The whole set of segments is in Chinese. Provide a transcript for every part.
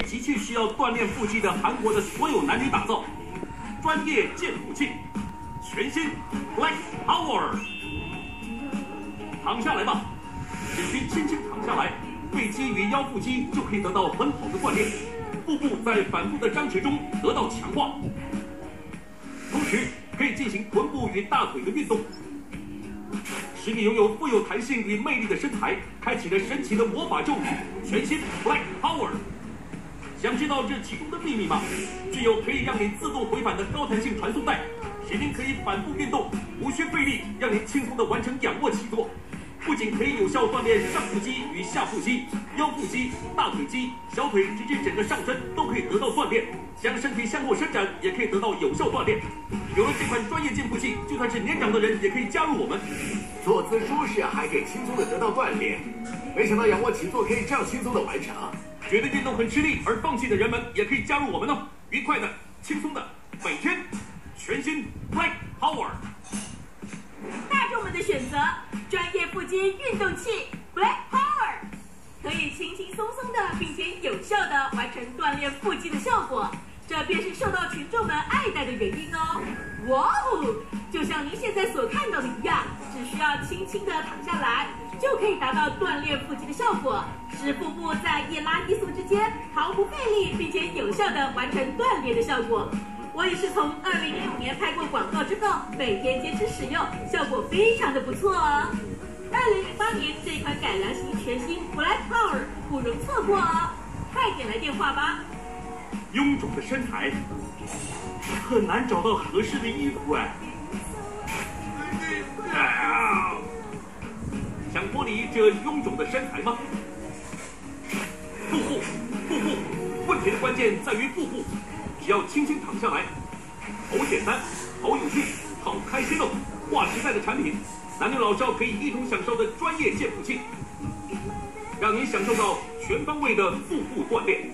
急需锻炼腹肌的韩国的所有男女打造，专业健腹器，全新 Black Power。躺下来吧，只需轻轻躺下来，背肌与腰腹肌就可以得到很好的锻炼，腹部在反复的张弛中得到强化，同时可以进行臀部与大腿的运动。 使你拥有富有弹性与魅力的身材，开启了神奇的魔法咒语——全新 Black Power。想知道这其中的秘密吗？具有可以让你自动回返的高弹性传送带，使您可以反复运动，无需费力，让您轻松地完成仰卧起坐。不仅可以有效锻炼上腹肌与下腹肌、腰腹肌、大腿肌、小腿，直至整个上身都可以得到锻炼。将身体向后伸展，也可以得到有效锻炼。有了这款专业健腹器，就算是年长的人也可以加入我们。 坐姿舒适，还可以轻松的得到锻炼。没想到仰卧起坐可以这样轻松的完成。 觉得运动很吃力而放弃的人们，也可以加入我们哦！愉快的、轻松的，每天全新 Black Power。 大众们的选择，专业腹肌运动器 Black Power， 可以轻轻松松的，并且有效的完成锻炼腹肌的效果。 这便是受到群众们爱戴的原因哦！哇哦，就像您现在所看到的一样，只需要轻轻的躺下来，就可以达到锻炼腹肌的效果，使腹部在一拉一缩之间毫不费力，并且有效的完成锻炼的效果。我也是从2015年拍过广告之后，每天坚持使用，效果非常的不错哦。2008年这款改良型全新 Black Power 不容错过哦，快点来电话吧！ 臃肿的身材很难找到合适的衣服哎。想脱离这臃肿的身材吗？腹部，问题的关键在于腹部。只要轻轻躺下来，好简单，好有趣，好开心哦！划时代的产品，男女老少可以一同享受的专业健腹器，让您享受到全方位的腹部锻炼。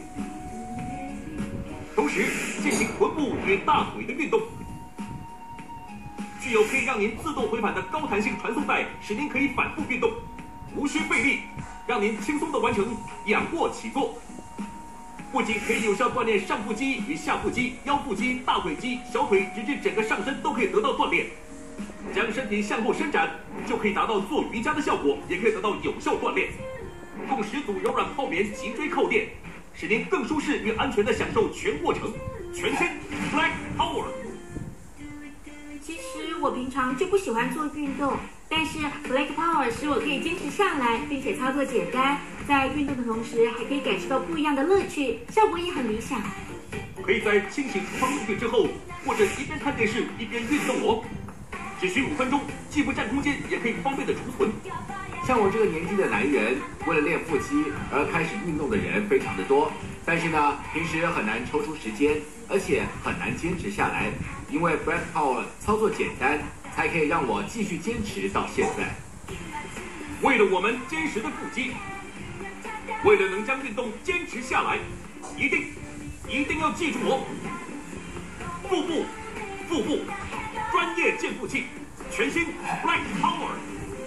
同时进行臀部与大腿的运动，具有可以让您自动回返的高弹性传送带，使您可以反复运动，无需费力，让您轻松地完成仰卧起坐。不仅可以有效锻炼上腹肌与下腹肌、腰腹肌、大腿肌、小腿，直至整个上身都可以得到锻炼。将身体向后伸展，就可以达到做瑜伽的效果，也可以得到有效锻炼。共10组柔软泡棉脊椎靠垫。 使您更舒适与安全地享受全过程，全新 Black Power。 其实我平常就不喜欢做运动，但是 Black Power 使我可以坚持下来，并且操作简单，在运动的同时还可以感受到不一样的乐趣，效果也很理想。 可以在清洗厨房用具之后，或者一边看电视一边运动哦，只需5分钟，既不占空间，也可以方便的储存。 像我这个年纪的男人，为了练腹肌而开始运动的人非常的多，但是呢，平时很难抽出时间，而且很难坚持下来。因为 Black Power 操作简单，才可以让我继续坚持到现在。 为了我们坚实的腹肌，为了能将运动坚持下来，一定要记住我！腹部，专业健腹器，全新 Black Power。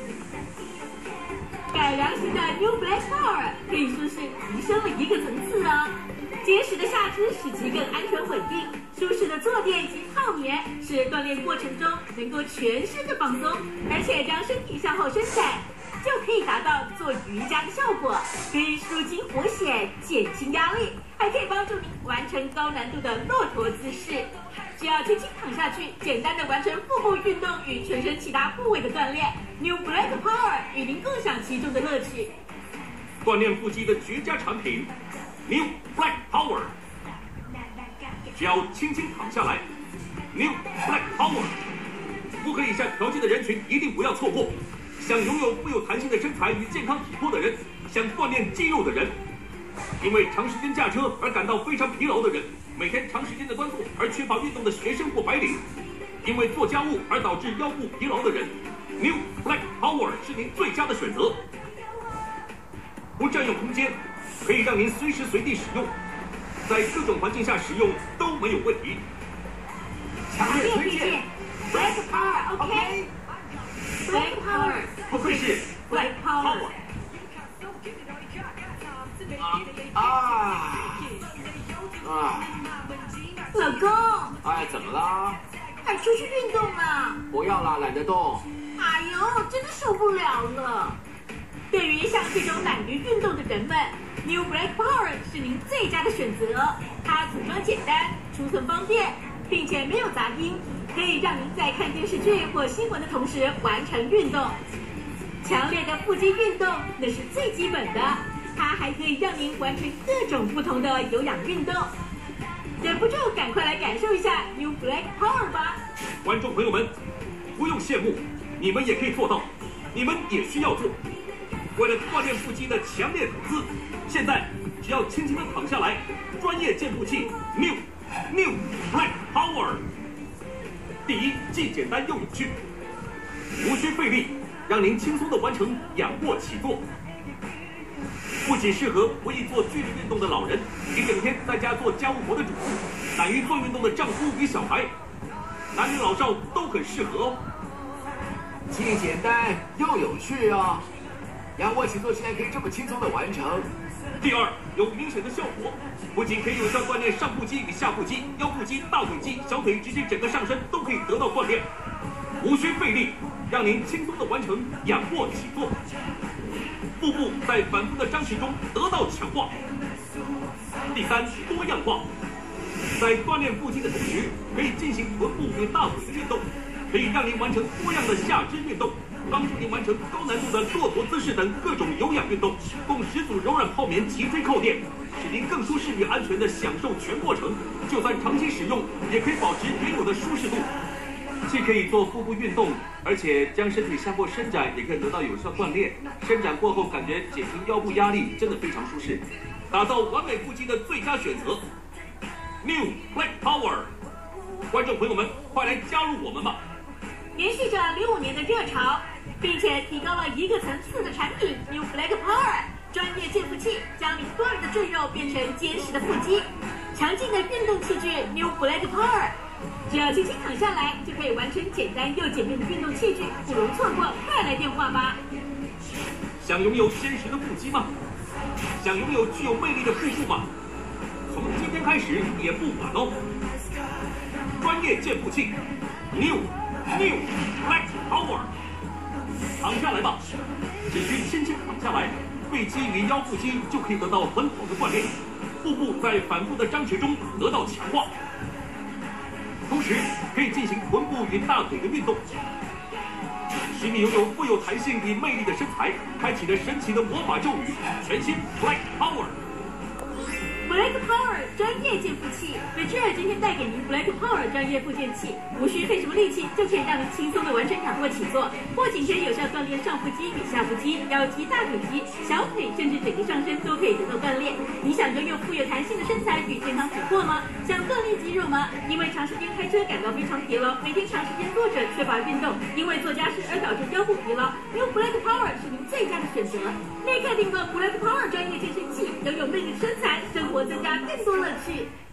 改良型的 New Black Power 可以说是提升了一个层次哦。结实的下肢使其更安全稳定，舒适的坐垫及泡棉使锻炼过程中能够全身的放松，而且将身体向后伸展，就可以达到做瑜伽的效果，可以舒筋活血、减轻压力，还可以帮助您完成高难度的骆驼姿势。 只要轻轻躺下去，简单的完成腹部运动与全身其他部位的锻炼。New Black Power 与您共享其中的乐趣。 锻炼腹肌的绝佳产品 ，New Black Power。只要轻轻躺下来 ，New Black Power。符合以下条件的人群一定不要错过：想拥有富有弹性的身材与健康体魄的人，想锻炼肌肉的人，因为长时间驾车而感到非常疲劳的人。 每天长时间的端坐而缺乏运动的学生或白领，因为做家务而导致腰部疲劳的人 ，New Black Power 是您最佳的选择。不占用空间，可以让您随时随地使用，在各种环境下使用都没有问题。 强烈推荐 Black Power OK。Black Power 不愧是 Black Power。 哎，怎么了？ 还出去运动呢？ 不要啦，懒得动。 哎呦，真的受不了了。对于像这种懒于运动的人们 ，New Black Power 是您最佳的选择。它组装简单，储存方便，并且没有杂音，可以让您在看电视剧或新闻的同时完成运动。强烈的腹肌运动那是最基本的，它还可以让您完成各种不同的有氧运动。忍不住赶快来感受一下 New Black Power 吧！ 观众朋友们，不用羡慕，你们也可以做到，你们也需要做。为了锻炼腹肌的强烈投资，现在只要轻轻地躺下来，专业健步器 New Black Power。第一，既简单又有趣，无需费力，让您轻松地完成仰卧起坐。不仅适合不易做剧烈运动的老人，一整天在家做家务活的主妇，懒于做运动的丈夫与小孩，男女老少都很适合哦。 既简单又有趣哦。仰卧起坐竟然可以这么轻松的完成。 第二，有明显的效果，不仅可以有效锻炼上腹肌与下腹肌、腰腹肌、大腿肌、小腿直至整个上身都可以得到锻炼，无需费力，让您轻松的完成仰卧起坐。腹部在反复的张弛中得到强化。第三，多样化，在锻炼腹肌的同时，可以进行臀部与大腿的运动，可以让您完成多样的下肢运动，帮助您完成高难度的骆驼姿势等各种有氧运动，共10组柔软泡棉脊椎靠垫，使您更舒适与安全地享受全过程。就算长期使用，也可以保持原有的舒适度。既可以做腹部运动，而且将身体向后伸展，也可以得到有效锻炼。伸展过后，感觉减轻腰部压力，真的非常舒适，打造完美腹肌的最佳选择。New Black Power， 观众朋友们，快来加入我们吧！ 延续着05年的热潮，并且提高了一个层次的产品 New Black Power 专业健腹器，将你多余的赘肉变成坚实的腹肌。强劲的运动器具 New Black Power。只要轻轻躺下来，就可以完成简单又简便的运动器具，不容错过，快来电话吧！ 想拥有坚实的腹肌吗？想拥有具有魅力的腹部吗？从今天开始也不晚哦！专业健腹器 New Black Power， 躺下来吧，只需轻轻躺下来，背肌与腰腹肌就可以得到很好的锻炼，腹部在反复的张弛中得到强化。同时可以进行臀部与大腿的运动，使你拥有富有弹性与魅力的身材，开启了神奇的魔法咒语——全新 Black Power。Black Power 专业健腹器 ，Richard 今天带给您 Black Power 专业复健器，无需费什么力气就可以让您轻松的完成仰卧起坐，不仅可以有效锻炼上腹肌与下腹肌、腰肌、大腿肌、小腿，甚至整个上身都可以得到锻炼。你想拥有富有弹性的身材与健康体魄吗？想锻炼肌肉吗？因为长时间开车感到非常疲劳，每天长时间坐着缺乏运动，因为做家事而导致腰部疲劳 ，New Black Power 是您最佳的选择。立刻订购 Black Power 专业健身器，拥有魅力的身材，生活增加更多乐趣。